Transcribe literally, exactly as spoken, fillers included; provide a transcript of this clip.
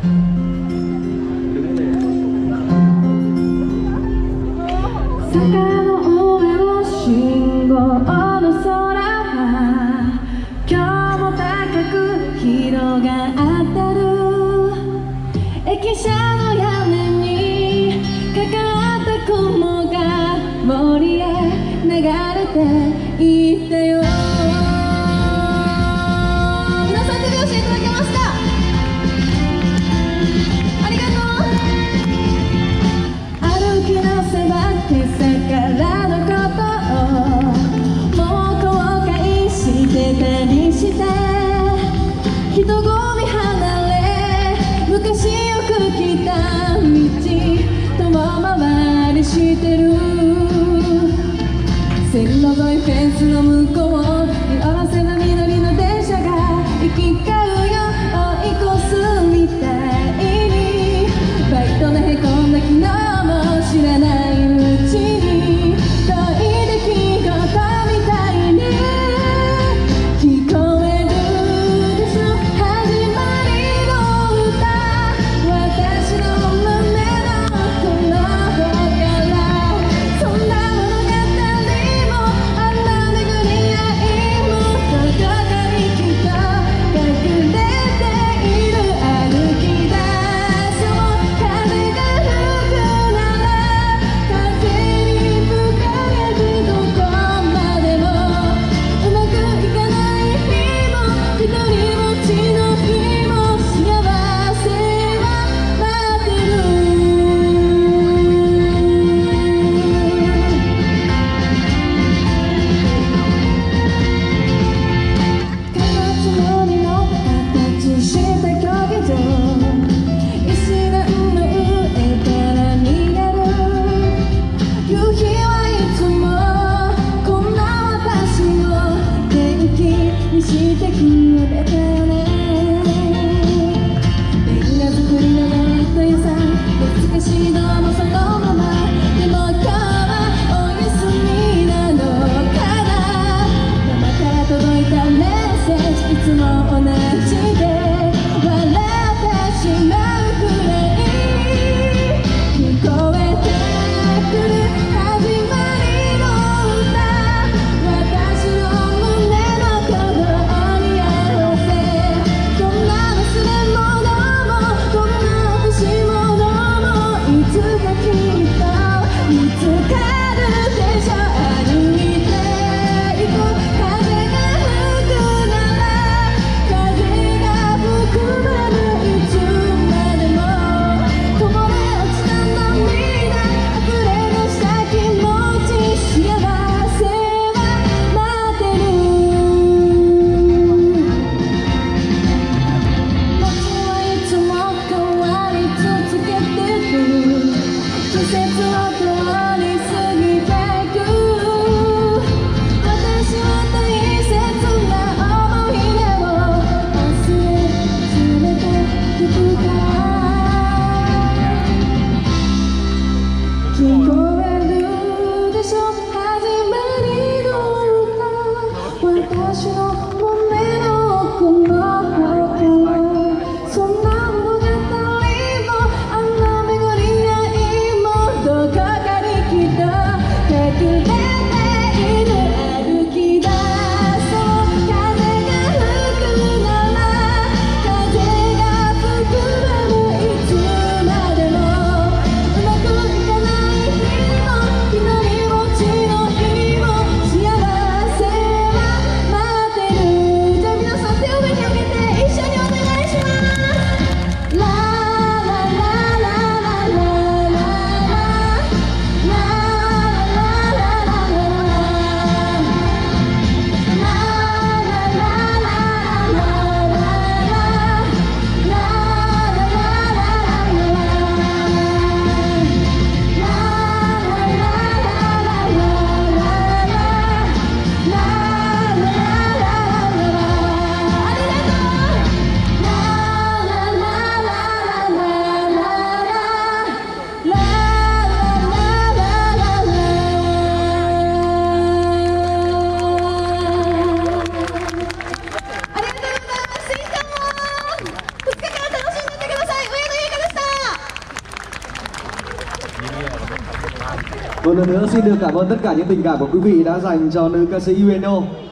坂の上の信号の空は今日も高く広がってる。駅舎の屋根にかかった雲が森へ流れていったよ。皆さん手拍子いただけました。ありがとう。歩き出せば今朝からのことをもう後悔してたりして人混み離れ昔よく来た道遠回りしてる。線路沿いフェンスの向こう見下ろせば緑の電車が行き交うよ。追い越すみたいにバイトのへこんだ昨日も知らないうちに遠い出来事みたいに聞こえるでしょ始まりの歌。私の胸のこの方からそんな物語もあんな巡り合いもどこかにきっと隠 Một lần nữa xin được cảm ơn tất cả những tình cảm của quý vị đã dành cho nữ ca sĩ Ueno.